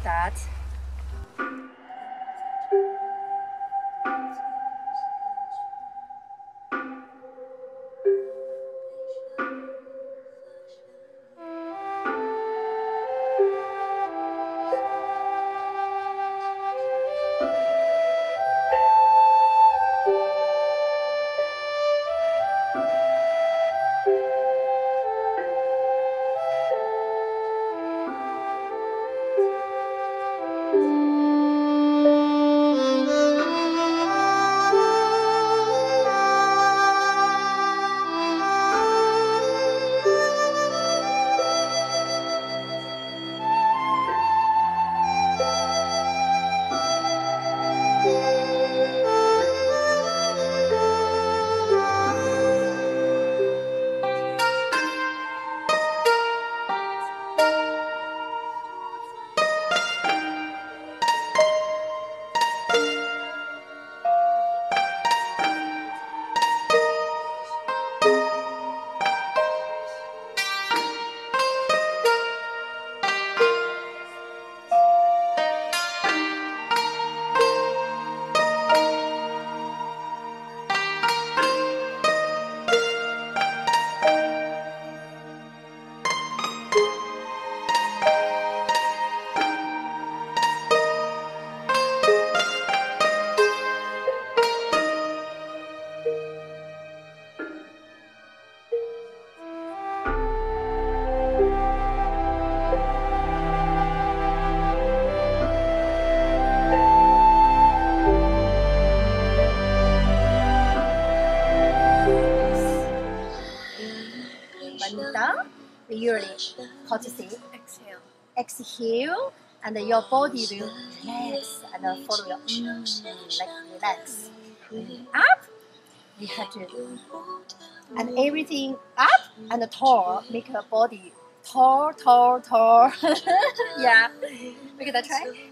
start. When you're done, really courtesy. Exhale, and your body will relax and follow your like relax. Up, we have to, and everything up and tall, make your body tall. Yeah, we gonna try.